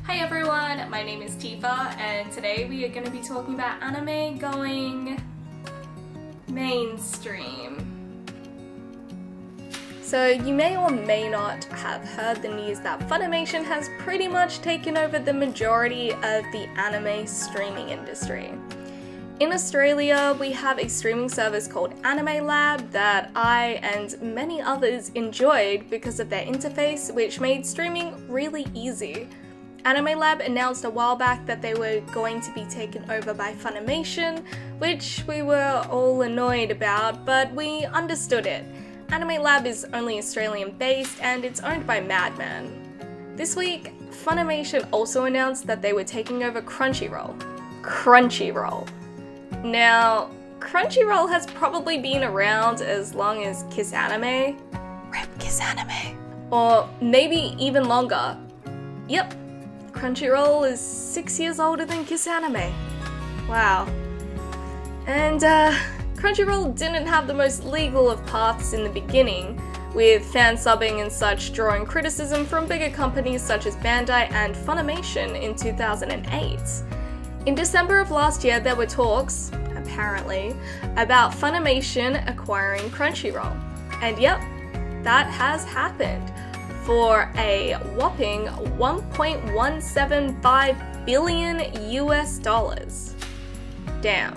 Hi everyone, my name is Tifa and today we are going to be talking about anime going mainstream. So you may or may not have heard the news that Funimation has pretty much taken over the majority of the anime streaming industry. In Australia, we have a streaming service called Anime Lab that I and many others enjoyed because of their interface, which made streaming really easy. Anime Lab announced a while back that they were going to be taken over by Funimation, which we were all annoyed about, but we understood it. Anime Lab is only Australian based and it's owned by Madman. This week, Funimation also announced that they were taking over Crunchyroll. Crunchyroll. Now, Crunchyroll has probably been around as long as Kiss Anime. RIP Kiss Anime. Or maybe even longer. Yep, Crunchyroll is 6 years older than Kiss Anime. Wow. And Crunchyroll didn't have the most legal of paths in the beginning, with fan subbing and such drawing criticism from bigger companies such as Bandai and Funimation in 2008. In December of last year, there were talks, apparently, about Funimation acquiring Crunchyroll. And yep, that has happened for a whopping $1.175 billion US. Damn.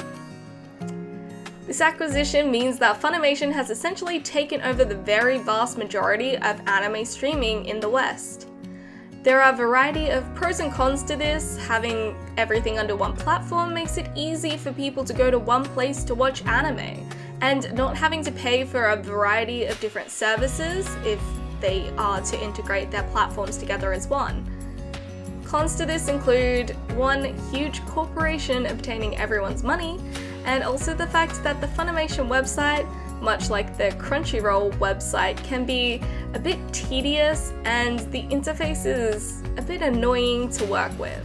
This acquisition means that Funimation has essentially taken over the very vast majority of anime streaming in the West. There are a variety of pros and cons to this. Having everything under one platform makes it easy for people to go to one place to watch anime, and not having to pay for a variety of different services if they are to integrate their platforms together as one. Cons to this include one huge corporation obtaining everyone's money, and also the fact that the Funimation website, much like the Crunchyroll website, can be a bit tedious and the interface is a bit annoying to work with.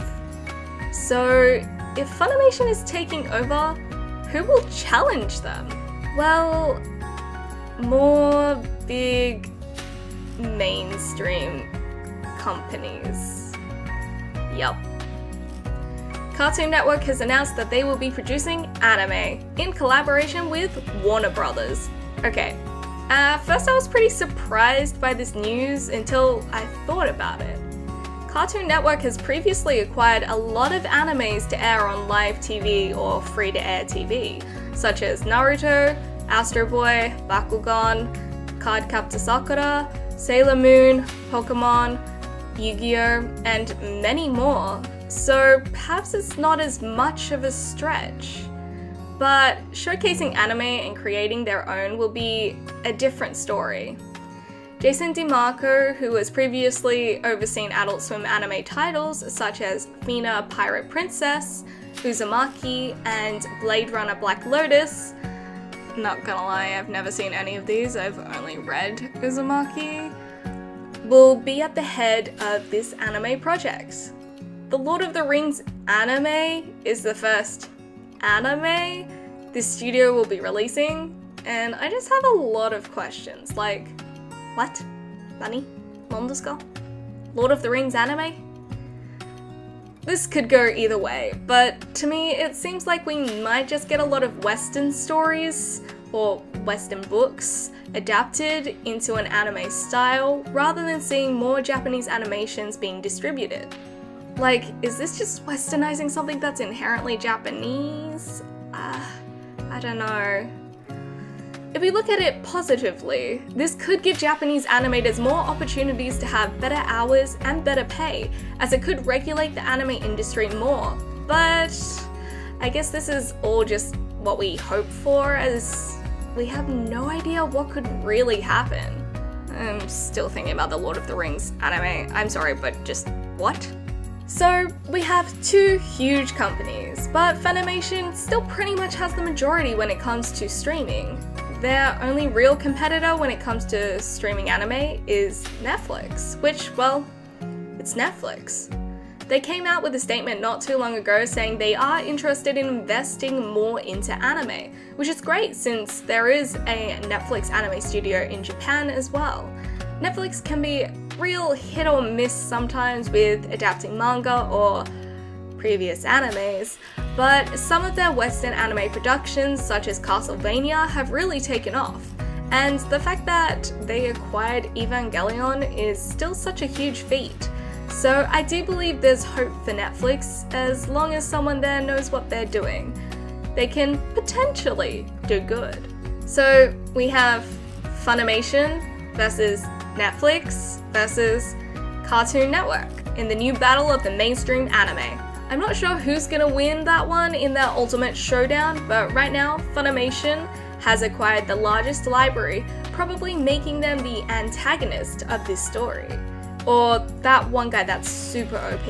So if Funimation is taking over, who will challenge them? Well, more big mainstream companies. Yup. Cartoon Network has announced that they will be producing anime in collaboration with Warner Brothers. Okay, first I was pretty surprised by this news until I thought about it. Cartoon Network has previously acquired a lot of animes to air on live TV or free-to-air TV, such as Naruto, Astro Boy, Bakugan, Cardcaptor Sakura, Sailor Moon, Pokemon, Yu-Gi-Oh, and many more. So perhaps it's not as much of a stretch. But showcasing anime and creating their own will be a different story. Jason DeMarco, who has previously overseen Adult Swim anime titles such as Fina Pirate Princess, Uzumaki, and Blade Runner Black Lotus, not gonna lie, I've never seen any of these, I've only read Uzumaki, will be at the head of this anime project. The Lord of the Rings anime is the first anime this studio will be releasing, and I just have a lot of questions, like, what? Nani? Nan desu ka? Lord of the Rings anime? This could go either way, but to me it seems like we might just get a lot of Western stories or Western books adapted into an anime style rather than seeing more Japanese animations being distributed. Like, is this just westernizing something that's inherently Japanese? I don't know. If we look at it positively, this could give Japanese animators more opportunities to have better hours and better pay, as it could regulate the anime industry more. But I guess this is all just what we hope for, as we have no idea what could really happen. I'm still thinking about the Lord of the Rings anime. I'm sorry, but just what? So we have two huge companies, but Funimation still pretty much has the majority when it comes to streaming. Their only real competitor when it comes to streaming anime is Netflix, which, well, it's Netflix. They came out with a statement not too long ago saying they are interested in investing more into anime, which is great since there is a Netflix anime studio in Japan as well. Netflix can be real hit or miss sometimes with adapting manga or previous animes, but some of their Western anime productions, such as Castlevania, have really taken off. And the fact that they acquired Evangelion is still such a huge feat. So I do believe there's hope for Netflix as long as someone there knows what they're doing. They can potentially do good. So we have Funimation versus Netflix versus Cartoon Network in the new battle of the mainstream anime. I'm not sure who's gonna win that one in their ultimate showdown, but right now Funimation has acquired the largest library, probably making them the antagonist of this story. Or that one guy that's super OP.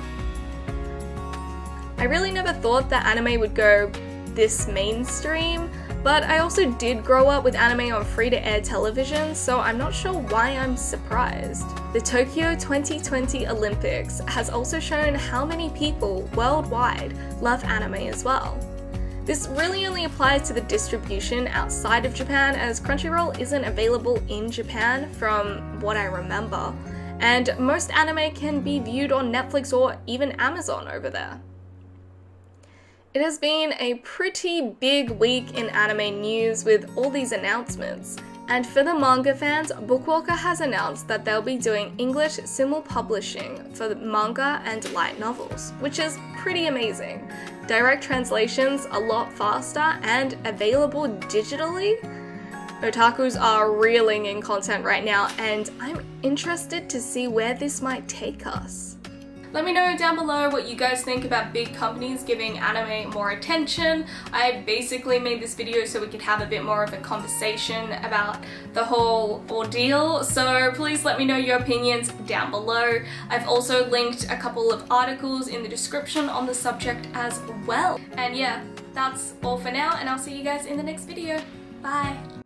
I really never thought that anime would go this mainstream, but I also did grow up with anime on free-to-air television, so I'm not sure why I'm surprised. The Tokyo 2020 Olympics has also shown how many people worldwide love anime as well. This really only applies to the distribution outside of Japan, as Crunchyroll isn't available in Japan from what I remember, and most anime can be viewed on Netflix or even Amazon over there. It has been a pretty big week in anime news with all these announcements. And for the manga fans, Bookwalker has announced that they'll be doing English simul-publishing for the manga and light novels, which is pretty amazing. Direct translations a lot faster and available digitally. Otakus are reeling in content right now, and I'm interested to see where this might take us. Let me know down below what you guys think about big companies giving anime more attention. I basically made this video so we could have a bit more of a conversation about the whole ordeal, so please let me know your opinions down below. I've also linked a couple of articles in the description on the subject as well. And yeah, that's all for now, and I'll see you guys in the next video. Bye!